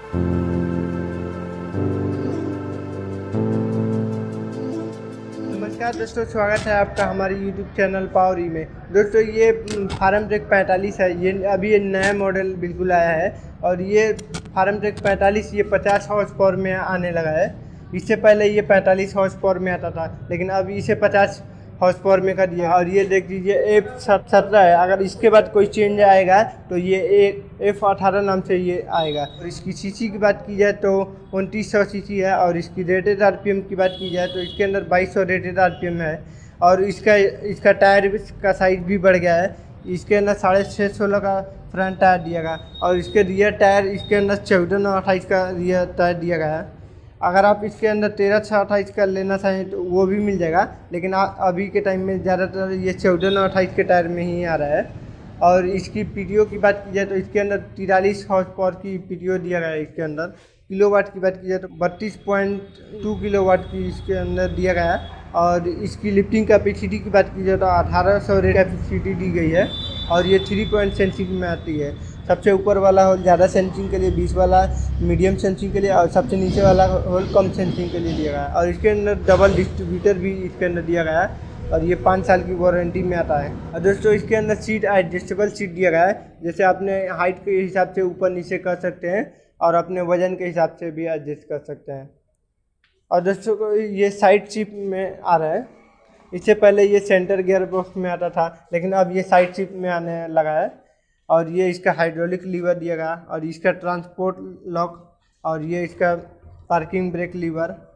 नमस्कार दोस्तों, स्वागत है आपका हमारे YouTube चैनल पावरी में। दोस्तों ये फार्म ट्रैक 45 है। ये अभी नया मॉडल बिल्कुल आया है और ये फार्म ट्रैक 45 ये 50 हॉर्स पावर में आने लगा है। इससे पहले ये 45 हॉर्स पावर में आता था, लेकिन अब इसे 50 हॉर्स पावर में कर दिया। और ये देख लीजिए F17 है। अगर इसके बाद कोई चेंज आएगा तो ये F18 नाम से ये आएगा। और इसकी सीसी की बात की जाए तो 2900 सीसी है। और इसकी रेटेड आरपीएम की बात की जाए तो इसके अंदर 2200 रेटेड आरपीएम है। और इसका टायर का साइज भी बढ़ गया है। इसके अंदर 6.5 का फ्रंट टायर दिया गया और इसके रियर टायर इसके अंदर 14 और 28 का रियर टायर दिया गया है। अगर आप इसके अंदर 13/6/28 का लेना चाहें तो वो भी मिल जाएगा, लेकिन अभी के टाइम में ज़्यादातर ये 14 और 28 के टायर में ही आ रहा है। और इसकी पीटीओ की बात की जाए तो इसके अंदर 43 हॉर्स पावर की पीटीओ दिया गया है। इसके अंदर किलोवाट की बात की जाए तो 32.2 किलोवाट की इसके अंदर दिया गया है। और इसकी लिफ्टिंग कैपेसिटी की बात की जाए तो 1800 रेट कैपेसिटी दी गई है। और ये 3 पॉइंट सेंसिंग में आती है। सबसे ऊपर वाला होल ज़्यादा सेंसिंग के लिए, 20 वाला मीडियम सेंसिंग के लिए और सबसे नीचे वाला होल कम सेंसिंग के लिए दिया गया है। और इसके अंदर डबल डिस्ट्रीब्यूटर भी इसके अंदर दिया गया है और ये 5 साल की वारंटी में आता है। और दोस्तों इसके अंदर सीट एडजस्टेबल सीट दिया गया है, जैसे अपने हाइट के हिसाब से ऊपर नीचे कर सकते हैं और अपने वजन के हिसाब से भी एडजस्ट कर सकते हैं। और दोस्तों को ये साइड शिफ्ट में आ रहा है। इससे पहले ये सेंटर गियर बॉक्स में आता था, लेकिन अब ये साइड शिफ्ट में आने लगा है। और ये इसका हाइड्रोलिक लीवर दिया गया और इसका ट्रांसपोर्ट लॉक और ये इसका पार्किंग ब्रेक लीवर